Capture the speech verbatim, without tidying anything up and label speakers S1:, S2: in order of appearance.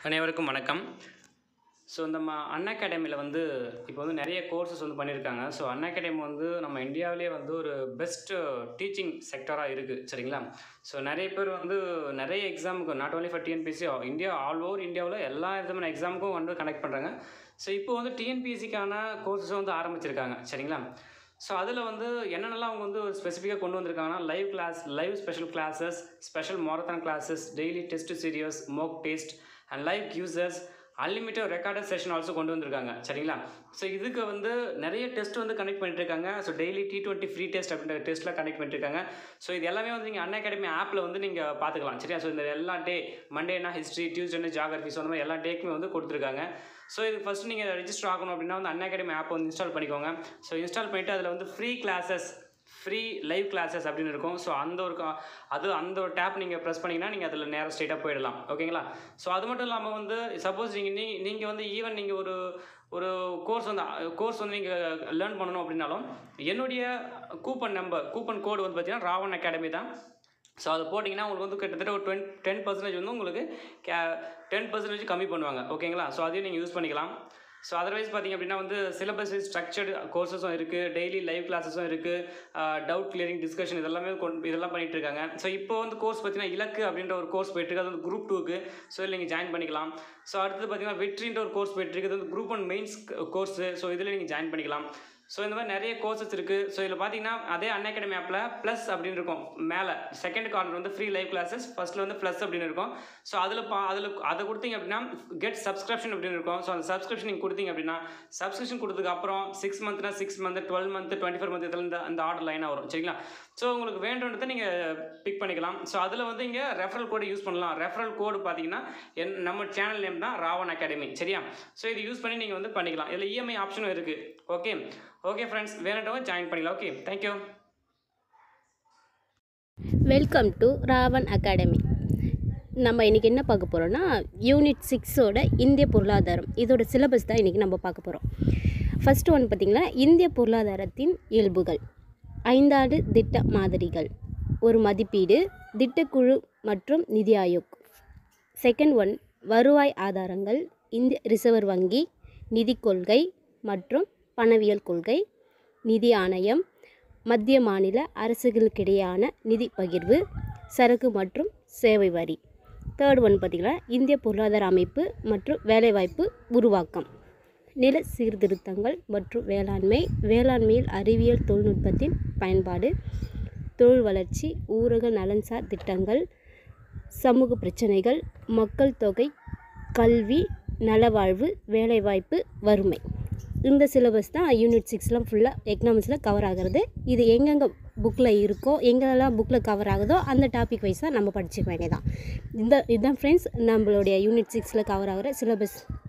S1: அனைவருக்கும் வணக்கம். ஸோ நம்ம அன் அகாடமியில் வந்து இப்போ வந்து நிறைய கோர்சஸ் வந்து பண்ணியிருக்காங்க. ஸோ அன் அகாடமி வந்து நம்ம இந்தியாவிலே வந்து ஒரு பெஸ்ட்டு டீச்சிங் செக்டராக இருக்குது, சரிங்களா? ஸோ நிறைய பேர் வந்து நிறைய எக்ஸாமுக்கு not only for TNPSC, India all over இந்தியாவில் எல்லா விதமான எக்ஸாமுக்கும் வந்து கனெக்ட் பண்ணுறாங்க. ஸோ இப்போ வந்து டிஎன்பிஎஸ்சிக்கான கோர்சஸ் வந்து ஆரம்பிச்சிருக்காங்க, சரிங்களா? ஸோ அதில் வந்து என்னென்னலாம் அவங்க வந்து ஒரு ஸ்பெசிஃபிக்காக கொண்டு வந்திருக்காங்கன்னா, live class, live special classes, special marathon classes, daily test series, mock test and live users, unlimited recorded session also கொண்டு வந்திருக்காங்க, சரிங்களா? ஸோ இதுக்கு வந்து நிறைய டெஸ்ட் வந்து கனெக்ட் பண்ணிட்டுருக்காங்க. So daily T twenty free test அப்படின்ற டெஸ்ட்லாம் கனெக்ட் பண்ணிட்டுருக்காங்க. ஸோ இது எல்லாமே வந்து நீங்கள் அன் அகாடமி ஆப்பில் வந்து நீங்கள் பார்த்துக்கலாம், சரியா? ஸோ இந்த எல்லா டே, மண்டேனா ஹிஸ்ட்ரி, டியூஸ்டேனா ஜியாகிரஃபி, ஸோ அந்த மாதிரி எல்லா டேக்குமே வந்து கொடுத்துருக்காங்க. ஸோ இது ஃபஸ்ட்டு நீங்கள் ரெஜிஸ்டர் ஆகணும் அப்படின்னா வந்து அன் அகாடமி ஆப் வந்து இன்ஸ்டால் பண்ணிக்கோங்க. ஸோ இன்ஸ்டால் பண்ணிவிட்டு அதில் வந்து free classes, free live classes அப்படின்னு இருக்கும். ஸோ அந்த ஒரு அது அந்த ஒரு டேப் நீங்கள் ப்ரெஸ் பண்ணிங்கன்னா நீங்கள் அதில் நேராக ஸ்ட்ரெயிட்டாக போயிடலாம், ஓகேங்களா? ஸோ அது மட்டும் இல்லாமல் வந்து சப்போஸ் நீங்கள் நீ நீங்கள் வந்து ஈவன் நீங்கள் ஒரு ஒரு கோர்ஸ் வந்து கோர்ஸ் வந்து நீங்கள் லேர்ன் பண்ணணும் அப்படின்னாலும் என்னுடைய கூப்பன் நம்பர், கூப்பன் கோடு வந்து பார்த்தீங்கன்னா ராவன் அகாடமி தான். ஸோ அதை போட்டிங்கன்னா உங்களுக்கு வந்து கிட்டத்தட்ட ஒரு டுவென் டென் பர்சன்டேஜ் வந்து உங்களுக்கு கே டென் பர்சன்டேஜ் கம்மி பண்ணுவாங்க, ஓகேங்களா? ஸோ அதையும் நீங்கள் யூஸ் பண்ணிக்கலாம். ஸோ அதர்வைஸ் பார்த்திங்க அப்படின்னா வந்து சிலபஸ் ஸ்ட்ரக்சர்டு கோர்சஸும் இருக்குது, டெய்லி லைவ் கிளாஸஸும் இருக்குது, டவுட் கிளியரிங் டிஸ்கஷன் இதெல்லாமே கொண்டு இதெல்லாம் பண்ணிகிட்டு இருக்காங்க. ஸோ இப்போ வந்து கோர்ஸ் பார்த்தீங்கன்னா இலக்கு அப்படின்ற ஒரு கோர்ஸ் போயிட்டுருக்கு, அது வந்து குரூப் டூக்கு. ஸோ இதில் நீங்கள் ஜாயின் பண்ணிக்கலாம். ஸோ அடுத்தது பார்த்தீங்கன்னா வெற்றின்ற ஒரு கோர்ஸ் போயிட்டுருக்கு, அது வந்து group one mains course. So இதில் நீங்கள் ஜாயின் பண்ணிக்கலாம். ஸோ இந்த மாதிரி நிறைய கோர்சஸ் இருக்குது. ஸோ இதில் பார்த்தீங்கன்னா அதே அன் அகாடமி ஆப்பில் ப்ளஸ் அப்படின்னு இருக்கும், மேலே செகண்ட் கார்னர் வந்து ஃப்ரீ லைவ் கிளாஸஸ், ஃபஸ்ட்டில் வந்து ப்ளஸ் அப்படின்னு இருக்கும். ஸோ அதில் பா அதில் அதை கொடுத்தீங்க அப்படின்னா கெட் சப்ஸ்கிரிப்ஷன் அப்படின்னு இருக்கும். ஸோ அந்த சப்ஸ்கிரிப்ஷன் நீங்கள் கொடுத்தீங்க அப்படின்னா சப்ஸ்கிரிப்ஷன் கொடுத்ததுக்கு அப்புறம் சிக்ஸ் மந்த்னா six month, twelve month, twenty four month இதில் இந்த அந்த ஆர்டர் லைனாக வரும், சரிங்களா? ஸோ உங்களுக்கு வேண்டுன்றதை நீங்கள் பிக் பண்ணிக்கலாம். ஸோ அதில் வந்து இங்கே ரெஃபரல் கோடு யூஸ் பண்ணலாம். ரெஃபரல் கோடு பார்த்தீங்கன்னா என் நம்ம சேனல் நேம் தான் ராவன் அகாடமி, சரியா? ஸோ இது யூஸ் பண்ணி நீங்கள் வந்து பண்ணிக்கலாம். இதில் இஎம்ஐ ஆப்ஷனும் இருக்குது, ஓகே ஓகே ஃப்ரெண்ட்ஸ், வேணுன்றவங்க ஜாயின் பண்ணிக்கலாம். Okay, thank you.
S2: Welcome to Ravan Academy. நம்ம இன்றைக்கி என்ன பார்க்க போகிறோன்னா, யூனிட் சிக்ஸோட இந்திய பொருளாதாரம், இதோட சிலபஸ் தான் இன்றைக்கி நம்ம பார்க்க போகிறோம். ஃபஸ்ட்டு ஒன் பார்த்திங்கன்னா இந்திய பொருளாதாரத்தின் இயல்புகள், ஐந்தாண்டு திட்ட மாதிரிகள், ஒரு மதிப்பீடு, திட்டக்குழு மற்றும் நிதி ஆயோக். செகண்ட் ஒன் வருவாய் ஆதாரங்கள், இந்திய ரிசர்வ் வங்கி, நிதி கொள்கை மற்றும் பணவியல் கொள்கை, நிதி ஆணையம், மத்திய மாநில அரசுகளுக்கிடையான நிதி பகிர்வு, சரக்கு மற்றும் சேவை வரி. தேர்ட் ஒன் பார்த்திங்கன்னா இந்திய பொருளாதார அமைப்பு மற்றும் வேலைவாய்ப்பு உருவாக்கம், நில சீர்திருத்தங்கள் மற்றும் வேளாண்மை, வேளாண்மையில் அறிவியல் தொழில்நுட்பத்தின் பயன்பாடு, தொழில் வளர்ச்சி, ஊரக நலன்சார் திட்டங்கள், சமூக பிரச்சனைகள், மக்கள் தொகை, கல்வி, நலவாழ்வு, வேலைவாய்ப்பு, வறுமை. இந்த சிலபஸ் தான் யூனிட் சிக்ஸ்லாம் ஃபுல்லாக எக்கனாமிக்ஸில் கவர் ஆகிறது. இது எங்கெங்கே புக்கில் இருக்கோ, எங்கெல்லாம் புக்கில் கவர் ஆகுதோ அந்த டாபிக் வைஸாக நம்ம படிச்சுக்க வேண்டியதான். இந்த இதுதான் ஃப்ரெண்ட்ஸ் நம்மளுடைய யூனிட் சிக்ஸில் கவர் ஆகிற சிலபஸ்.